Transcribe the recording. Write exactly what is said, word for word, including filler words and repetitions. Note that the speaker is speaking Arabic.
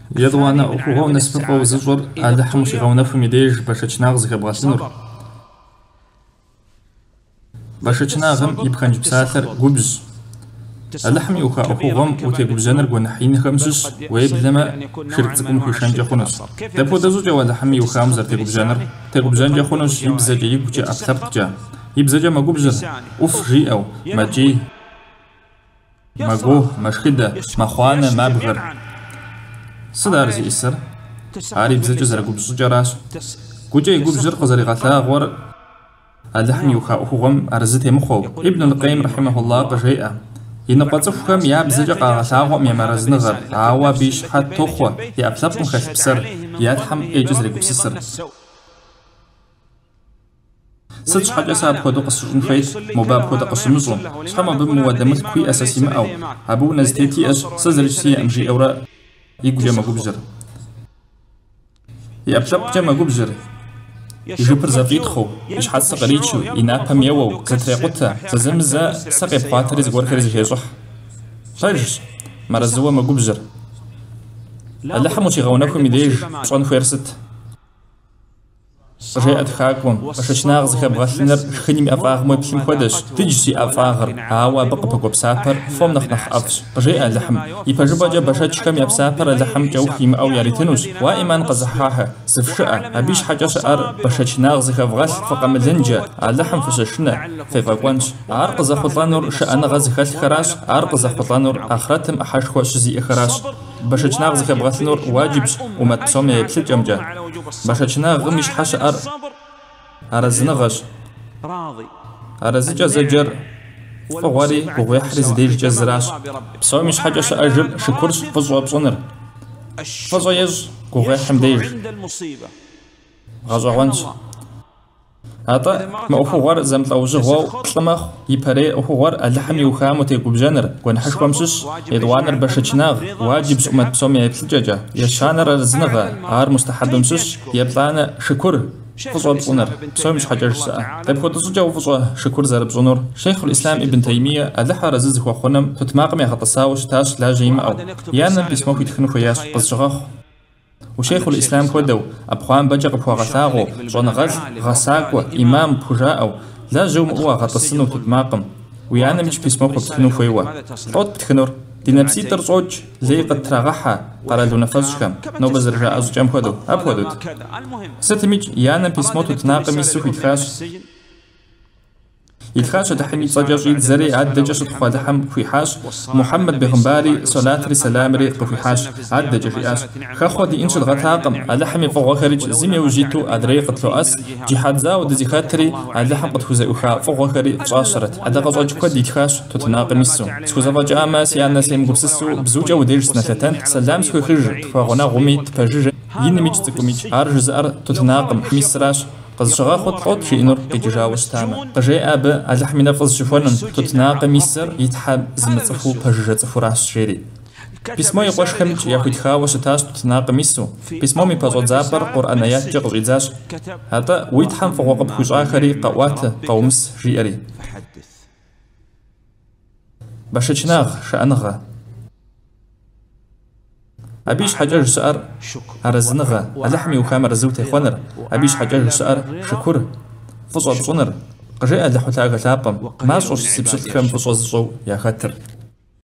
يضوانا أخوه نسبق وزجر هذا حمش غونا في ميديج باشتناغ زكبغاتنور باشتناغم يبخن جبساتر جبز اللحم يوخا أخوهم وتجبزنر ونحين خمسس ويبلما شركتكم في شنجة خنس تبو دزوجة واللحم يوخا مزر تجبزنر تجبزنجة خنس يبزج يبجي أكثر يبزج ما جبزر أوف جي أو ما جي ما جو مشكدة ما خوانة ما بغر صدار زي إسر عاري بزج زر جبز جراس كوجا يجبزر قزري غثا غور اللحم يوخا أخوهم أرزته مخو ابن القيم رحمه الله بجيئة ينقطفكم يا بزج قاغثاغم يا مرزنغر عوا بيش حد توخوة يا أبلبكم خش بسر ياتحم إيجزر جبسسر صدش حاجة ساب خودو قصرون فيت مباب خودو قصمزون شخما بمودمت كوي أساسي مأو أبو نزتيتي أش سزرج سي أمجي أورا يقو جمع قبزر يأبلب جمع قبزر يجبر زفيت خو إش حد سقريتشو ينابا ميوو زتريقوتا ززمزا سقيب قاتري زغور خريز هيزوح طيجش مرزوا ما قبزر اللحمو تيغوناكم يديج صون فيرست رجعت خاكم باشتناغ زكا بغثنر خنيم أفاغ مو بسم خدش تجسي أفاغر عوا بق بقو بسافر فوم نخ نخ أفش رجع اللحم يبجبا جا باشتش كم يبسافر اللحم جو خيم أو ياريتنوس وإيمان قزحاها سفشاء أبيش حاجة سأر باشتناغ زكا بغث فقام لنجا اللحم فسشنا في فاقوانش عرق زخطانور شأن غزخت خراش عرق زخطانور أخرتم أحاش خوش زي خراش باشتناغ زكا بغثنور واجبش وما تسوم يبسل جمجا باشتناغ مش حاش أر أرزنغش أرزجا زجر فغواري بغوي حرز ديج جزراش بسوي مش حاجة شأجر شكرش فزوا بصنر فزوا يج بغوي حمديج غزوا وانش هذا ما أخوار زمت أو جهوا طمخ يبري أخوار اللحم يوخام وتيقو بجنر ونحش قمشش يدوانر باشتناغ واجب سؤمت بسومي يبسججا يشانر أرزنغ عار مستحب مشش يبطانا شكر فصوى بصنر بسوي مش حاجة ساعة طيب خود زوجة وفصوى شكر زار بصنر شيخ الإسلام ابن تيمية اللحى رزيز وخونم تتماقم يا خطساوش تاش لا جيم أو يانا بسموك يتخنو خياش قص شغاخ وشيخ الإسلام خودو أبخوان بجق بخوا غثاغو جون غز غساقو إمام بخجاءو لا جوم أوا غطسنو تتماقم ويانا مش بسموك بتخنو خيوا طوت بتخنور دي نفسي ترزوج زي قد ترغحها قرالو نفسشكم نو بزرجاء أزجام خودو أب خودوت ستميج يانا بسمو تتناقم يسوك يتخاش يتخاش دحمي صجاج يتزري عد دجاش تخوا دحم في حاش محمد بغنباري صلاة رسالام ري في حاش عد دجاش ياش خاخو دي انش الغطاقم على فوق خارج زمي وجيتو ادري قتلو اس جهاد زاو دزي خاطري على حم قد خوزا وخا فوق خارج صاشرت عدا قزوج كود يتخاش تتناقم يسو سوزا فجاما سيانا سيم غبسسو بزوجا وديرس نتتن سلام سكو خرج فغنا غمي تفجج ينميج تكميج ارج زار تتناقم ميسراش قز شغا خود خود شي نور يتجاوز تاما قجي أب أزح من فز شفونن تتناقم يسر يتحب زمتفو بججة فراس شيري بسمو يقوش خمج ياخد خاوش تاش تتناقم يسو بسمو مي بازو زابر قرآنيات جغز إزاش هذا ويتحم فوق بخوش آخري قوات قومس جيري باشتناغ شأنغا أبيش حجاج سأر أرزنغا اللحمي وخامر زوتي خونر أبيش حجاج سأر شكر فصو بصنر قجاء لحوتاغ ثابم ما صوش سبسل كم فصو زو يا خطر